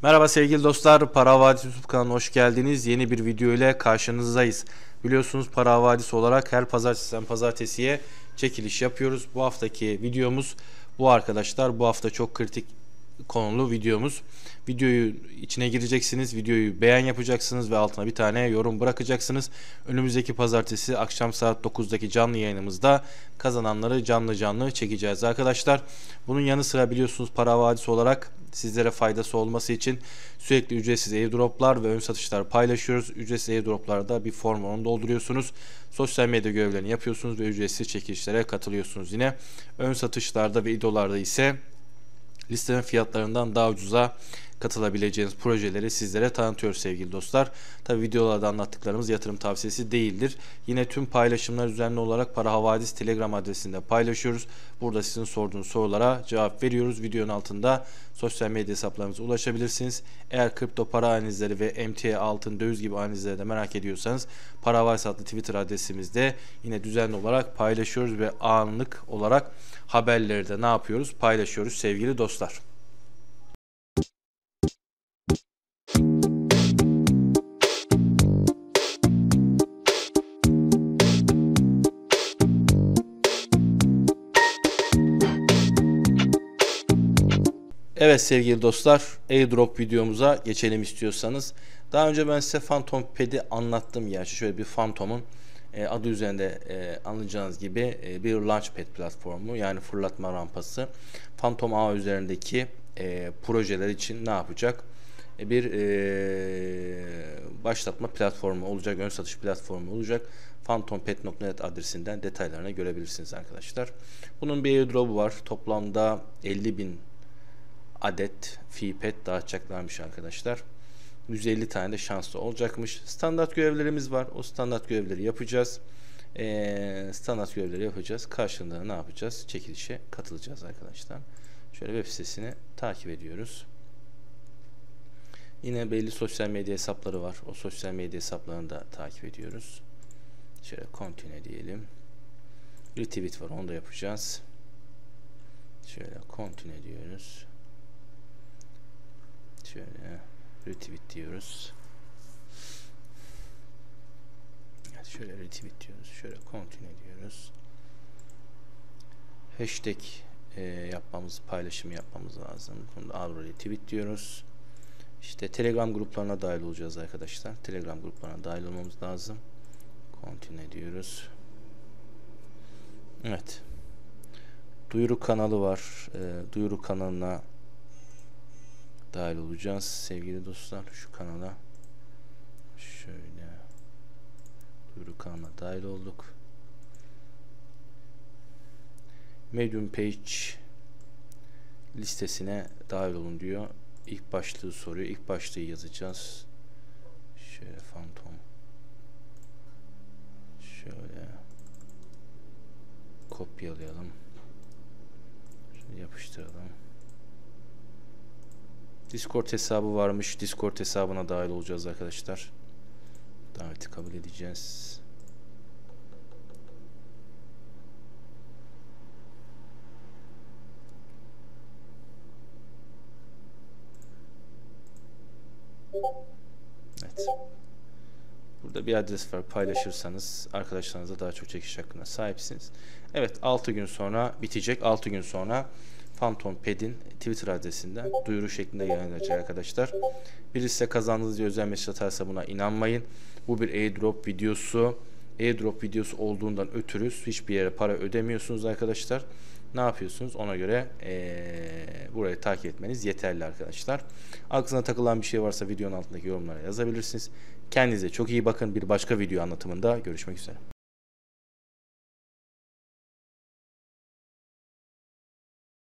Merhaba sevgili dostlar, Para Havadis YouTube kanalına hoş geldiniz. Yeni bir video ile karşınızdayız. Biliyorsunuz Para Havadis olarak her pazartesiden pazartesiye çekiliş yapıyoruz. Bu haftaki videomuz bu arkadaşlar. Bu hafta çok kritik konulu videomuz. Videoyu içine gireceksiniz, videoyu beğen yapacaksınız ve altına bir tane yorum bırakacaksınız. Önümüzdeki pazartesi akşam saat 9'daki canlı yayınımızda kazananları canlı çekeceğiz arkadaşlar. Bunun yanı sıra biliyorsunuz Para Havadis olarak sizlere faydası olması için sürekli ücretsiz airdroplar ve ön satışlar paylaşıyoruz. Ücretsiz airdroplarda bir form dolduruyorsunuz. Sosyal medya görevlerini yapıyorsunuz ve ücretsiz çekilişlere katılıyorsunuz yine. Ön satışlarda ve idolarda ise listelerin fiyatlarından daha ucuza katılabileceğiniz projeleri sizlere tanıtıyoruz sevgili dostlar. Tabi videolarda anlattıklarımız yatırım tavsiyesi değildir. Yine tüm paylaşımlar düzenli olarak Para Havadis Telegram adresinde paylaşıyoruz. Burada sizin sorduğunuz sorulara cevap veriyoruz. Videonun altında sosyal medya hesaplarımıza ulaşabilirsiniz. Eğer kripto para analizleri ve emtia, altın, döviz gibi analizleri de merak ediyorsanız Para Havadis adlı Twitter adresimizde yine düzenli olarak paylaşıyoruz ve anlık olarak haberleri de ne yapıyoruz? Paylaşıyoruz sevgili dostlar. Evet sevgili dostlar, airdrop videomuza geçelim istiyorsanız. Daha önce ben size Phantom Pad'i anlattım ya. Şöyle bir Phantom'un adı üzerinde anlayacağınız gibi bir launchpad platformu, yani fırlatma rampası. Phantom A üzerindeki projeler için ne yapacak? Bir başlatma platformu olacak, ön satış platformu olacak. phantompad.net adresinden detaylarını görebilirsiniz arkadaşlar. Bunun bir airdrop'u var. Toplamda 50.000 adet fee pad dağıtacaklarmış arkadaşlar. 150 tane de şanslı olacakmış. Standart görevlerimiz var. O standart görevleri yapacağız. Standart görevleri yapacağız. Karşılığında ne yapacağız? Çekilişe katılacağız arkadaşlar. Şöyle web sitesini takip ediyoruz. Yine belli sosyal medya hesapları var. O sosyal medya hesaplarını da takip ediyoruz. Şöyle continue diyelim. Retweet var. Onu da yapacağız. Şöyle continue diyoruz. Şöyle retweet diyoruz. Evet, şöyle retweet diyoruz. Şöyle continue diyoruz. Hashtag paylaşım yapmamız lazım. Bunu da retweet diyoruz. İşte Telegram gruplarına dahil olacağız arkadaşlar. Telegram gruplarına dahil olmamız lazım. Continue diyoruz. Evet. Duyuru kanalı var. Duyuru kanalına dahil olacağız sevgili dostlar. Şu kanala şöyle duyuru kanalına dahil olduk. Medium page listesine dahil olun diyor. İlk başlığı soruyor. İlk başlığı yazacağız. Şöyle Phantom. Şöyle kopyalayalım. Şöyle yapıştıralım. Discord hesabı varmış. Discord hesabına dahil olacağız arkadaşlar. Daveti kabul edeceğiz. Evet. Burada bir adres var. Paylaşırsanız arkadaşlarınıza daha çok çekiş hakkına sahipsiniz. Evet, 6 gün sonra bitecek. 6 gün sonra Phantom Pad'in Twitter adresinden duyuru şeklinde yayınlanacak arkadaşlar. Birisi de kazandığınız diye özel mesaj atarsa buna inanmayın. Bu bir airdrop videosu. Airdrop videosu olduğundan ötürü hiçbir yere para ödemiyorsunuz arkadaşlar. Ne yapıyorsunuz? Ona göre burayı takip etmeniz yeterli arkadaşlar. Aklınıza takılan bir şey varsa videonun altındaki yorumlara yazabilirsiniz. Kendinize çok iyi bakın. Bir başka video anlatımında görüşmek üzere.